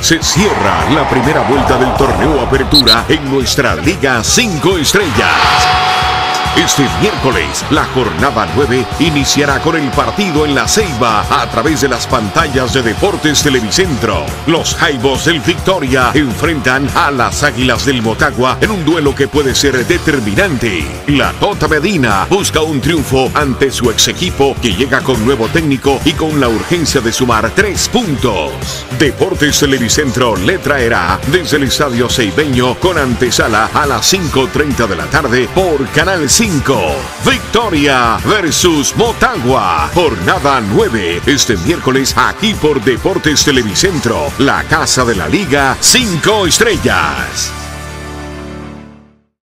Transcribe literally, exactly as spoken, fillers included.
Se cierra la primera vuelta del torneo Apertura en nuestra Liga cinco Estrellas. Este miércoles, la jornada nueve iniciará con el partido en La Ceiba a través de las pantallas de Deportes Televicentro. Los Jaibos del Victoria enfrentan a las Águilas del Motagua en un duelo que puede ser determinante. La Tota Medina busca un triunfo ante su ex equipo que llega con nuevo técnico y con la urgencia de sumar tres puntos. Deportes Televicentro le traerá desde el Estadio Ceibeño con antesala a las cinco treinta de la tarde por Canal cinco. Victoria versus Motagua. Jornada nueve. Este miércoles aquí por Deportes Televicentro. La casa de la Liga cinco Estrellas.